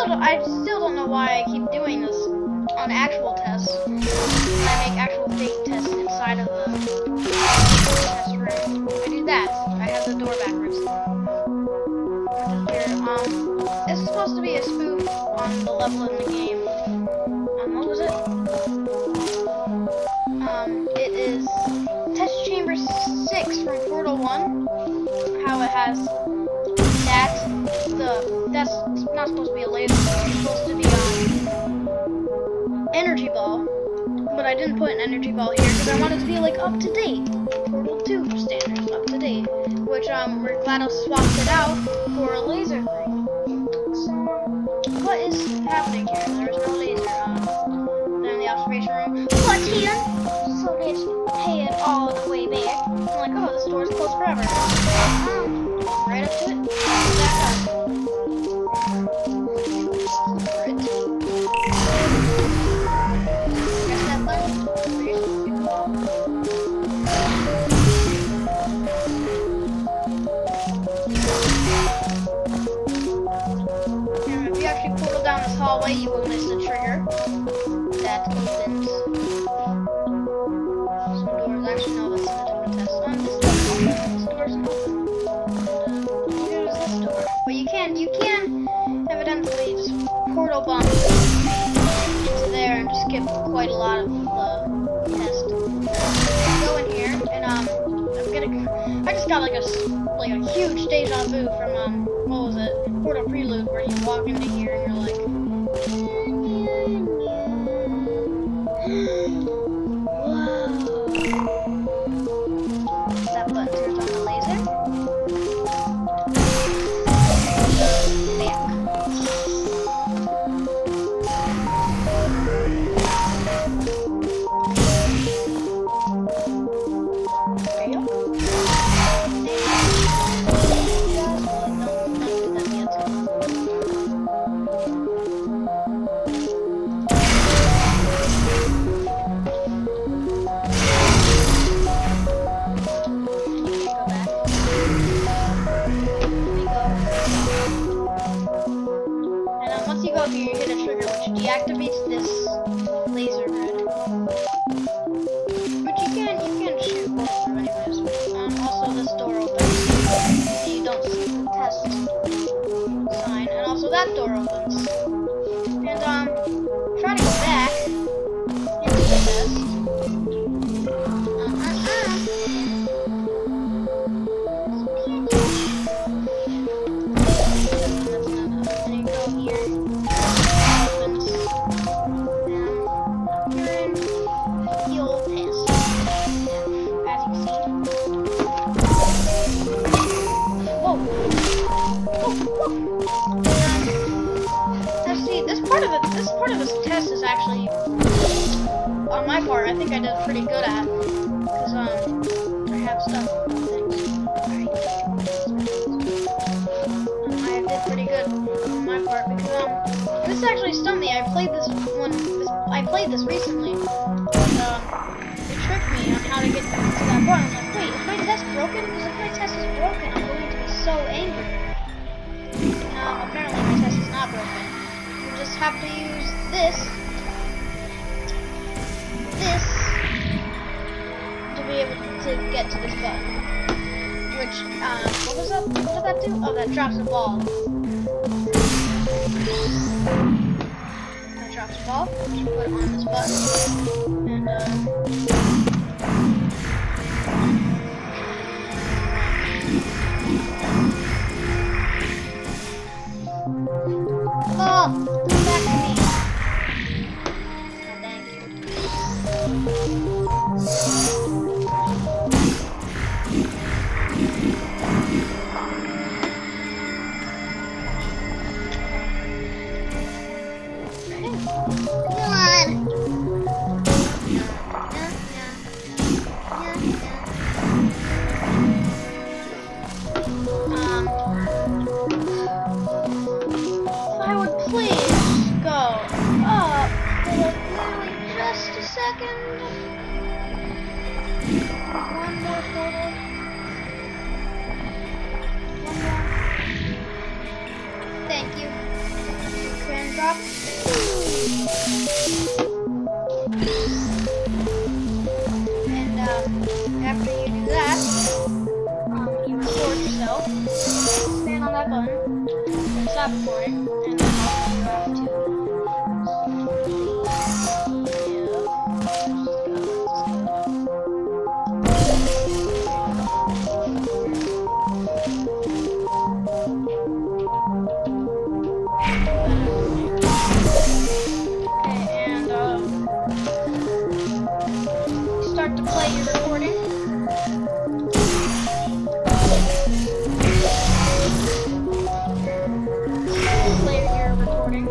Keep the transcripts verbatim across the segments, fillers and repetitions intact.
still don't, I still don't know why I keep doing this on actual tests. I make actual fake tests inside of the test room. I do that. I have the door backwards. Which is weird. Um, this is supposed to be a spoof on the level in the game. Um, what was it? Um, it is Test Chamber six from Portal one. How it has that, the, that's not supposed to be a laser, it's supposed to be um, energy ball. But I didn't put an energy ball here because I wanted to be like up to date. Portal two standards, up to date. Which um, we're glad I swapped it out for a laser thing. So, what is happening here? There's no laser. Um, they're in the observation room. What's here? So they just pay it all the way back. I'm like, oh, this door's closed forever. Um, right up to it. Back up. Right. Press that button. And if you actually portal down this hallway, you will miss the trigger that opens. Some doors. Actually, no, this is a different test. Um, this door. This door's open. And, uh, neither is this door. But you can, you can evidently just portal bump into there and just skip quite a lot of the test. Go in here, and um, I'm gonna. I just got like a like a huge deja vu from um, what was it? Portal Prelude, where you walk into here and you're like. That button turns on the laser. Back. There you go. You hit a trigger which deactivates this laser grid. But you can you can shoot through anyways. Um, also this door opens. So you don't see the test sign. And also that door opens. And um try to go back into the test. Um, uh, uh. That's not enough. And you go here. Part of it, this part of this test is actually, on my part, I think I did pretty good at, because um, I have stuff and things. Um, I did pretty good on my part because um, this actually stumped me. I played this one. This, I played this recently, and uh, it tricked me on how to get to that part. I'm like, wait, is my test broken? Because if my test is broken, I'm going to be so angry. No, apparently my test is not broken. Just have to use this, this, to be able to get to this button. Which, uh, what was that? What did that do? Oh, that drops a ball. That drops a ball. Just put it on this button, and uh. Oh, come back to me. Oh, thank you. Come on. drop. And um, after you do that, um, you record yourself. Stand on that button. And stop recording. And then I'll drop to. Start to play your recording. Play your recording.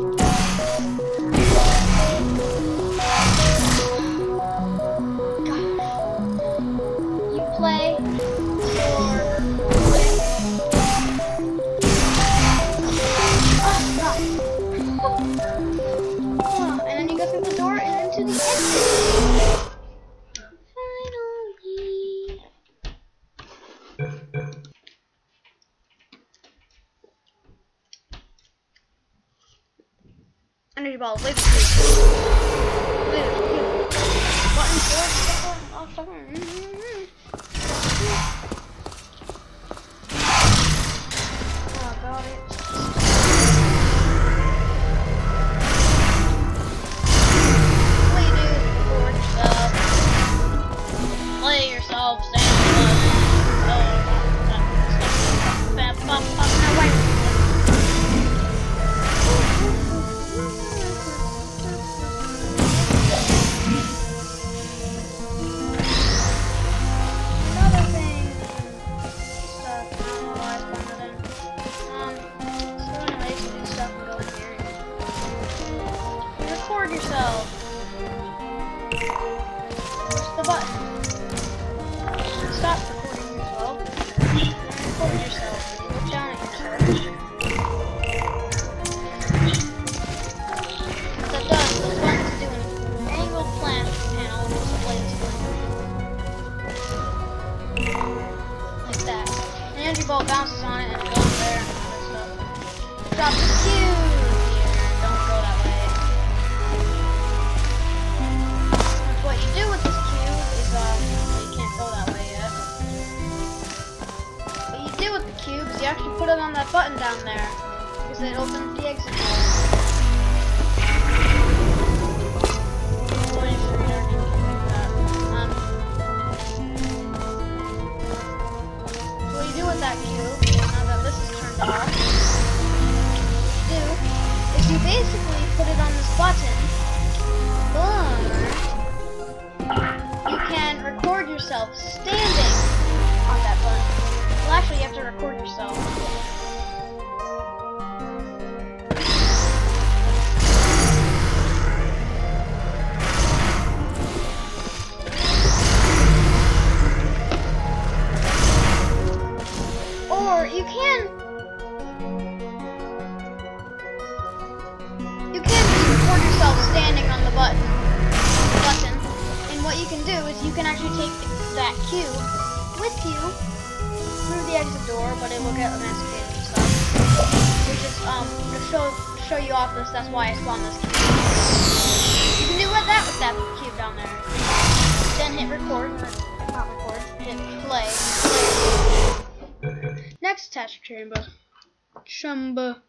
Gosh. You play your recording. Oh, God. Oh, and then you go through the door and into the exit. Energy balls, laser cube. Laser cube. Button four, stuff on, stuff on. Oh, got it. What do you do? Record yourself. Play yourself, stand up. Yourself. Push the button. Stop recording yourself. Record yourself. Look down at yourself. What that does, the button's doing an angled plan panel with the blades. Like that. The energy ball bounces on it and it goes there and all that stuff. Drop the cube. Don't go that way. What you do with this cube is, um, well, you can't go that way yet. What you do with the cube is you actually put it on that button down there, because it opens the exit door. Um, so what you do with that cube, now that this is turned off, what you do is you basically put it on this button, but you can record yourself standing on that button. Well, actually, you have to record yourself. Or you can, you can just record yourself standing on the button. Button. What you can do is you can actually take that cube with you through the exit door, but it will get emancipated and stuff. Which is um to show show you off this. That's why I spawned this cube. You can do what that with that cube down there. Then hit record, or not record. Hit play. Next test chamber. Chumba.